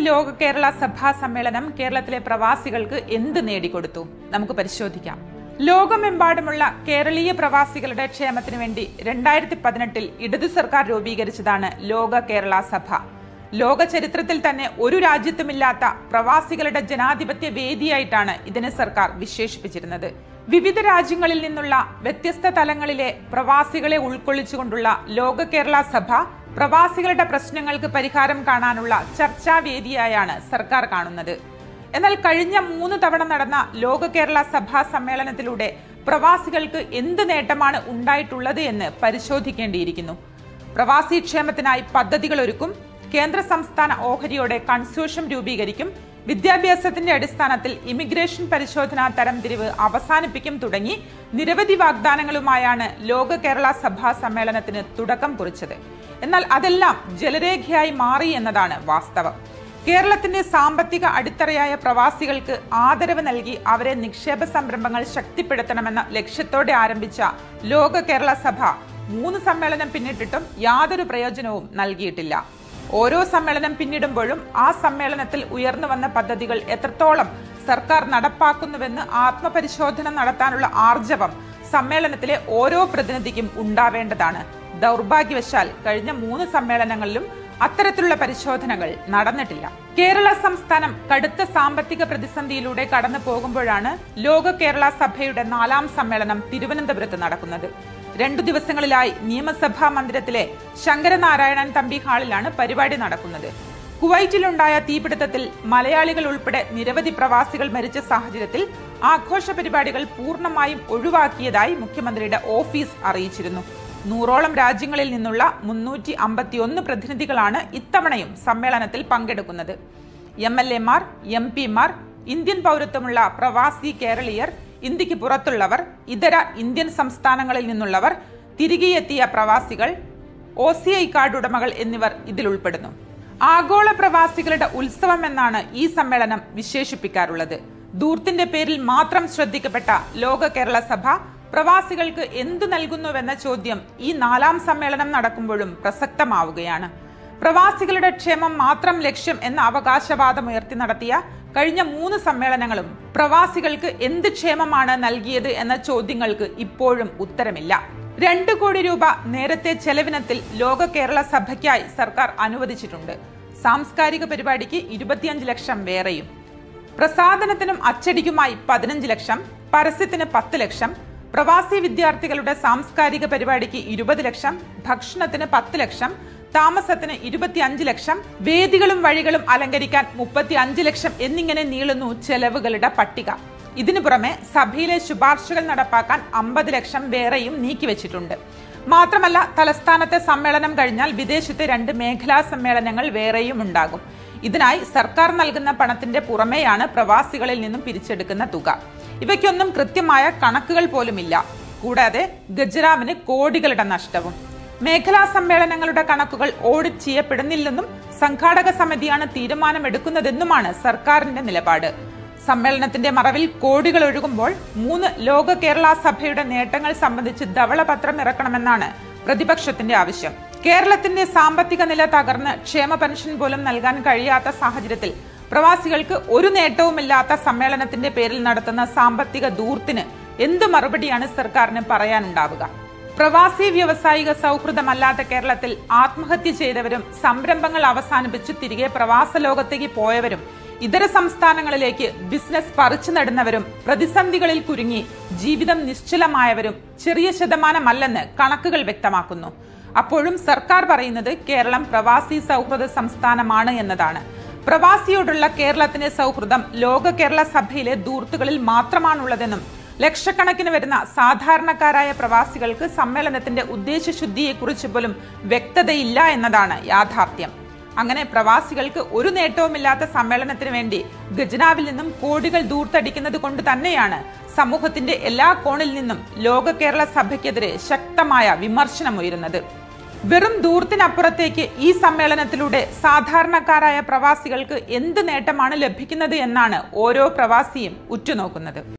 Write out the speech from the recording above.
ലോക കേരള സഭാ സമ്മേളനം കേരളത്തിലെ പ്രവാസികൾക്ക് എന്ത് നേടിക്കൊടുത്തു? നമുക്ക് പരിശോധിക്കാം. ലോകമെമ്പാടുമുള്ള കേരളീയ പ്രവാസികളുടെ ക്ഷേമത്തിനു വേണ്ടി 2018 ഇടതു സർക്കാർ രൂപീകരിച്ചതാണ് ലോക കേരള സഭ. ലോക ചരിത്രത്തിൽ തന്നെ ഒരു രാജ്യത്തുമില്ലാത്ത പ്രവാസികളുടെ ജനാധിപത്യ വേദിയായിട്ടാണ് ഇതിനെ സർക്കാർ വിശേഷിപ്പിച്ചിരുന്നത്. വിവിധ രാജ്യങ്ങളിൽ നിന്നുള്ള വ്യത്യസ്ത തലങ്ങളിലെ പ്രവാസികളെ ഉൾക്കൊള്ളിച്ചുകൊണ്ടുള്ള ലോക കേരള സഭ പ്രവാസികളുടെ പ്രശ്നങ്ങൾക്ക് പരിഹാരം കാണാനുള്ള ചർച്ചാവേദിയായാണ് സർക്കാർ കാണുന്നത്. എന്നാൽ കഴിഞ്ഞ 3 തവണ നടന്ന ലോക കേരള സഭാ സമ്മേളനത്തിലൂടെ പ്രവാസികൾക്ക് എന്ത് നേട്ടമാണ് ഉണ്ടായിട്ടുള്ളത് എന്ന് പരിശോധിക്കേണ്ടിയിരിക്കുന്നു. പ്രവാസി ക്ഷേമത്തിനായി പദ്ധതികൾ ഒരുക്കും, കേന്ദ്ര സംസ്ഥാന ഓഹരിയോടെ കൺസോർഷ്യം രൂപീകരിക്കും, വിദ്യാഭ്യാസത്തിന്റെ അടിസ്ഥാനത്തിൽ ഇമിഗ്രേഷൻ പരിശോധനാ തരംതിരിവ് അവസാനിപ്പിക്കും തുടങ്ങി നിരവധി വാഗ്ദാനങ്ങളുമായാണ് ലോക കേരള സഭാ സമ്മേളനത്തിന് തുടക്കം കുറിച്ചത്. എന്നാൽ അതെല്ലാം ജലരേഖയായി മാറി എന്നതാണ് വാസ്തവം. കേരളത്തിന്റെ സാമ്പത്തിക അടിത്തറയായ പ്രവാസികൾക്ക് ആദരവ് നൽകി അവരെ നിക്ഷേപ സംരംഭങ്ങൾ ശക്തിപ്പെടുത്തണമെന്ന ലക്ഷ്യത്തോടെ ആരംഭിച്ച ലോക കേരള സഭ 3 സമ്മേളനം പിന്നിട്ടിട്ടും യാതൊരു പ്രയോജനവും നൽകിയിട്ടില്ല. ഓരോ സമ്മേളനം പിന്നിടുമ്പോഴും ആ സമ്മേളനത്തിൽ ഉയർന്നു വന്ന പദ്ധതികൾ എത്രത്തോളം സർക്കാർ നടപ്പാക്കുന്നുവെന്ന് ആത്മപരിശോധന നടത്താനുള്ള ആർജവം സമ്മേളനത്തിലെ ഓരോ പ്രതിനിധിക്കും ഉണ്ടാവേണ്ടതാണ്. ദൗർഭാഗ്യവശാൽ കഴിഞ്ഞ 3 സമ്മേളനങ്ങളിലും അത്തരത്തിലുള്ള പരിശോധനകൾ നടന്നിട്ടില്ല. കേരള സംസ്ഥാനം കടുത്ത സാമ്പത്തിക പ്രതിസന്ധിയിലൂടെ കടന്നു പോകുമ്പോഴാണ് ലോക കേരള സഭയുടെ 4ാം സമ്മേളനം തിരുവനന്തപുരത്ത് നടക്കുന്നത്. 2 ദിവസങ്ങളിലായി നിയമസഭാ മന്ദിരത്തിലെ ശങ്കരനാരായണൻ തമ്പി ഹാളിലാണ് പരിപാടി നടക്കുന്നത്. കുവൈറ്റിലുണ്ടായ തീപിടുത്തത്തിൽ മലയാളികൾ ഉൾപ്പെടെ നിരവധി പ്രവാസികൾ മരിച്ച സാഹചര്യത്തിൽ ആഘോഷ പരിപാടികൾ പൂർണ്ണമായും ഒഴിവാക്കിയതായി മുഖ്യമന്ത്രിയുടെ ഓഫീസ് അറിയിച്ചിരുന്നു. 100ഓളം രാജ്യങ്ങളിൽ നിന്നുള്ള 351 പ്രതിനിധികളാണ് ഇത്തവണയും സമ്മേളനത്തിൽ പങ്കെടുക്കുന്നത്. MLA-മാർ, MP-മാർ, ഇന്ത്യൻ പൗരത്വമുള്ള പ്രവാസി കേരളീയർ, ഇന്ത്യക്ക് പുറത്തുള്ളവർ, ഇതര ഇന്ത്യൻ സംസ്ഥാനങ്ങളിൽ നിന്നുള്ളവർ, തിരികെ എത്തിയ പ്രവാസികൾ, OCI കാർഡ് ഉടമകൾ എന്നിവർ ഇതിൽ ഉൾപ്പെടുന്നു. ആഗോള പ്രവാസികളുടെ ഉത്സവം എന്നാണ് ഈ സമ്മേളനം വിശേഷിപ്പിക്കാറുള്ളത്. ധൂർത്തിന്റെ പേരിൽ മാത്രം ശ്രദ്ധിക്കപ്പെട്ട ലോക കേരള സഭ പ്രവാസികൾക്ക് എന്തു നൽകുന്നുവെന്ന ചോദ്യം ഈ 4ാം സമ്മേളനം നടക്കുമ്പോഴും പ്രസക്തമാവുകയാണ്. പ്രവാസികളുടെ ക്ഷേമം മാത്രം ലക്ഷ്യം എന്ന അവകാശവാദം ഉയർത്തി നടത്തിയ കഴിഞ്ഞ 3 സമ്മേളനങ്ങളും പ്രവാസികൾക്ക് എന്ത് ക്ഷേമമാണ് നൽകിയത് എന്ന ചോദ്യങ്ങൾക്ക് ഇപ്പോഴും ഉത്തരമില്ല. 2 കോടി രൂപ നേരത്തെ ചെലവിനത്തിൽ ലോക കേരള സഭയ്ക്കായി സർക്കാർ അനുവദിച്ചിട്ടുണ്ട്. സാംസ്കാരിക പരിപാടിക്ക് 25 ലക്ഷം വേറെയും, പ്രസാധനത്തിനും അച്ചടിക്കുമായി 15 ലക്ഷം, പരസ്യത്തിന് 10 ലക്ഷം, പ്രവാസി വിദ്യാർത്ഥികളുടെ സാംസ്കാരിക പരിപാടിക്ക് 20 ലക്ഷം, ഭക്ഷണത്തിന് 10 ലക്ഷം, താമസത്തിന് 25 ലക്ഷം, വേദികളും വഴികളും അലങ്കരിക്കാൻ 35 ലക്ഷം എന്നിങ്ങനെ നീളുന്നു ചെലവുകളുടെ പട്ടിക. ഇതിനു പുറമെ സഭയിലെ ശുപാർശകൾ നടപ്പാക്കാൻ 50 ലക്ഷം വേറെയും നീക്കിവെച്ചിട്ടുണ്ട്. മാത്രമല്ല, തലസ്ഥാനത്തെ സമ്മേളനം കഴിഞ്ഞാൽ വിദേശത്തെ 2 മേഖലാ സമ്മേളനങ്ങൾ വേറെയും ഉണ്ടാകും. ഇതിനായി സർക്കാർ നൽകുന്ന പണത്തിന്റെ പുറമെയാണ് പ്രവാസികളിൽ നിന്നും പിരിച്ചെടുക്കുന്ന തുക. ഇവയ്ക്കൊന്നും കൃത്യമായ കണക്കുകൾ പോലുമില്ല. കൂടാതെ ഗജറാമിന് കോടികളുടെ നഷ്ടവും. മേഖലാ സമ്മേളനങ്ങളുടെ കണക്കുകൾ ഓഡിറ്റ് ചെയ്യപ്പെടുന്നില്ലെന്നും സംഘാടക സമിതിയാണ് തീരുമാനമെടുക്കുന്നതെന്നുമാണ് സർക്കാരിന്റെ നിലപാട്. സമ്മേളനത്തിന്റെ മറവിൽ കോടികൾ ഒഴുകുമ്പോൾ 3 ലോക കേരള സഭയുടെ നേട്ടങ്ങൾ സംബന്ധിച്ച് ധവളപത്രം ഇറക്കണമെന്നാണ് പ്രതിപക്ഷത്തിന്റെ ആവശ്യം. കേരളത്തിന്റെ സാമ്പത്തിക നില തകർന്ന് ക്ഷേമ പെൻഷൻ പോലും നൽകാൻ കഴിയാത്ത സാഹചര്യത്തിൽ പ്രവാസികൾക്ക് ഒരു നേട്ടവുമില്ലാത്ത സമ്മേളനത്തിന്റെ പേരിൽ നടത്തുന്ന സാമ്പത്തിക ധൂർത്തിന് എന്ത് മറുപടിയാണ് സർക്കാരിന് പറയാനുണ്ടാവുക? പ്രവാസി വ്യാവസായിക സൗഹൃദമല്ലാത്ത കേരളത്തിൽ ആത്മഹത്യ ചെയ്തവരും സംരംഭങ്ങൾ അവസാനിപ്പിച്ച് തിരികെ പ്രവാസ ലോകത്തേക്ക് പോയവരും, ഇതര സംസ്ഥാനങ്ങളിലേക്ക് ബിസിനസ് പറിച്ചു നടുന്നവരും, പ്രതിസന്ധികളിൽ കുരുങ്ങി ജീവിതം നിശ്ചലമായവരും ചെറിയ ശതമാനമല്ലെന്ന് കണക്കുകൾ വ്യക്തമാക്കുന്നു. അപ്പോഴും സർക്കാർ പറയുന്നത് കേരളം പ്രവാസി സൗഹൃദ സംസ്ഥാനമാണ് എന്നതാണ്. പ്രവാസിയോടുള്ള കേരളത്തിന്റെ സൗഹൃദം ലോക കേരള സഭയിലെ ധൂർത്തുകളിൽ മാത്രമാണുള്ളതെന്നും ലക്ഷക്കണക്കിന് വരുന്ന സാധാരണക്കാരായ പ്രവാസികൾക്ക് സമ്മേളനത്തിന്റെ ഉദ്ദേശശുദ്ധിയെക്കുറിച്ച് പോലും വ്യക്തതയില്ല എന്നതാണ് യാഥാർത്ഥ്യം. അങ്ങനെ പ്രവാസികൾക്ക് ഒരു നേട്ടവുമില്ലാത്ത സമ്മേളനത്തിന് വേണ്ടി ഖജനാവിൽ നിന്നും കോടികൾ ധൂർത്തടിക്കുന്നത് കൊണ്ട് തന്നെയാണ് സമൂഹത്തിന്റെ എല്ലാ കോണിൽ നിന്നും ലോക കേരള സഭയ്ക്കെതിരെ ശക്തമായ വിമർശനമുയരുന്നത്. വെറും ധൂർത്തിനപ്പുറത്തേക്ക് ഈ സമ്മേളനത്തിലൂടെ സാധാരണക്കാരായ പ്രവാസികൾക്ക് എന്ത് നേട്ടമാണ് ലഭിക്കുന്നത് എന്നാണ് ഓരോ പ്രവാസിയും ഉറ്റുനോക്കുന്നത്.